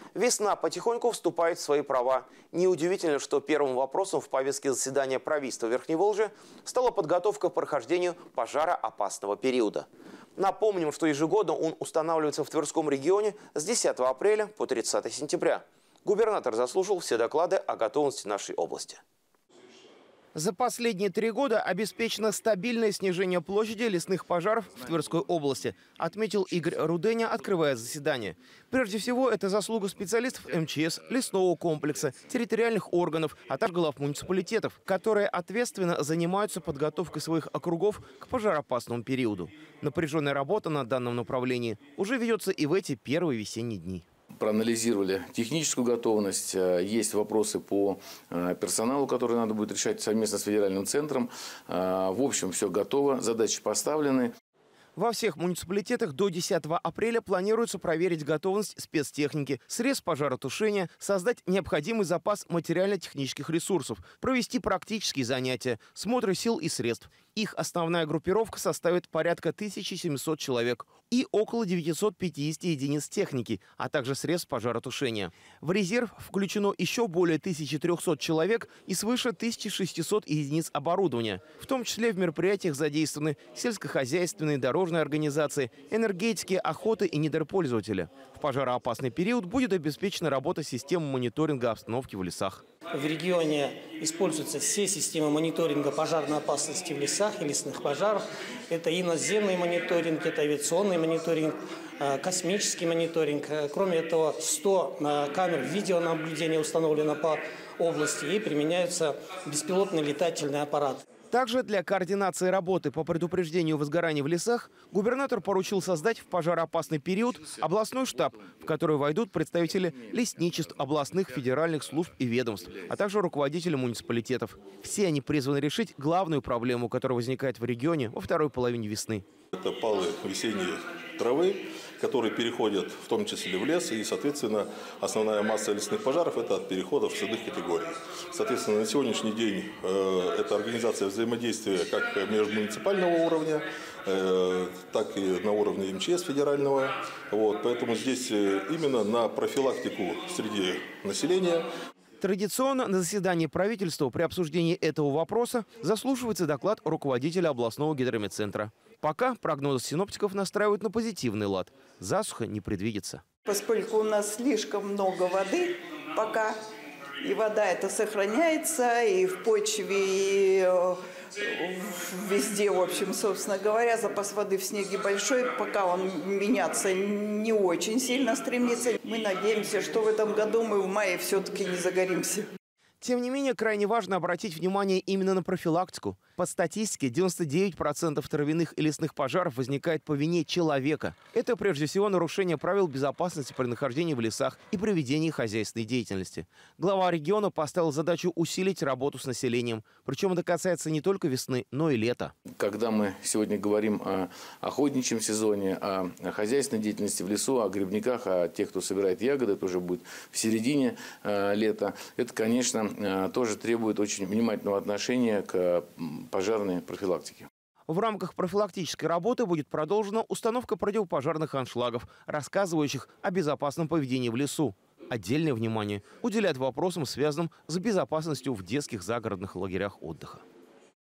Весна потихоньку вступает в свои права. Неудивительно, что первым вопросом в повестке заседания правительства Верхневолжья стала подготовка к прохождению пожароопасного периода. Напомним, что ежегодно он устанавливается в Тверском регионе с 10 апреля по 30 сентября. Губернатор заслушал все доклады о готовности нашей области. За последние 3 года обеспечено стабильное снижение площади лесных пожаров в Тверской области, отметил Игорь Руденя, открывая заседание. Прежде всего, это заслуга специалистов МЧС, лесного комплекса, территориальных органов, а также глав муниципалитетов, которые ответственно занимаются подготовкой своих округов к пожароопасному периоду. Напряженная работа на данном направлении уже ведется и в эти первые весенние дни. Проанализировали техническую готовность, есть вопросы по персоналу, которые надо будет решать совместно с федеральным центром. В общем, все готово, задачи поставлены. Во всех муниципалитетах до 10 апреля планируется проверить готовность спецтехники, средств пожаротушения, создать необходимый запас материально-технических ресурсов, провести практические занятия, смотры сил и средств. Их основная группировка составит порядка 1700 человек и около 950 единиц техники, а также средств пожаротушения. В резерв включено еще более 1300 человек и свыше 1600 единиц оборудования. В том числе в мероприятиях задействованы сельскохозяйственные, дорожные организации, энергетики, охоты и недропользователи. В пожароопасный период будет обеспечена работа системы мониторинга обстановки в лесах. В регионе используются все системы мониторинга пожарной опасности в лесах и лесных пожаров. Это и наземный мониторинг, это авиационный мониторинг, космический мониторинг. Кроме этого, 100 камер видеонаблюдения установлено по области и применяются беспилотные летательные аппараты. Также для координации работы по предупреждению возгораний в лесах губернатор поручил создать в пожароопасный период областной штаб, в который войдут представители лесничеств, областных, федеральных служб и ведомств, а также руководители муниципалитетов. Все они призваны решить главную проблему, которая возникает в регионе во второй половине весны. Это палы весенней травы, которые переходят в том числе в лес, и, соответственно, основная масса лесных пожаров – это от переходов в садных категорий. Соответственно, на сегодняшний день это организация взаимодействия как межмуниципального уровня, так и на уровне МЧС федерального. Поэтому здесь именно на профилактику среди населения. Традиционно на заседании правительства при обсуждении этого вопроса заслушивается доклад руководителя областного гидрометцентра. Пока прогнозы синоптиков настраивают на позитивный лад. Засуха не предвидится. Поскольку у нас слишком много воды пока, и вода эта сохраняется и в почве, и везде, в общем, собственно говоря, запас воды в снеге большой, пока он меняться не очень сильно стремится. Мы надеемся, что в этом году мы в мае все-таки не загоримся. Тем не менее, крайне важно обратить внимание именно на профилактику. По статистике, 99% травяных и лесных пожаров возникает по вине человека. Это прежде всего нарушение правил безопасности при нахождении в лесах и при ведении хозяйственной деятельности. Глава региона поставил задачу усилить работу с населением. Причем это касается не только весны, но и лета. Когда мы сегодня говорим о охотничьем сезоне, о хозяйственной деятельности в лесу, о грибниках, о тех, кто собирает ягоды, это уже будет в середине лета, это, конечно, тоже требует очень внимательного отношения к пожарной профилактике. В рамках профилактической работы будет продолжена установка противопожарных аншлагов, рассказывающих о безопасном поведении в лесу. Отдельное внимание уделяют вопросам, связанным с безопасностью в детских загородных лагерях отдыха.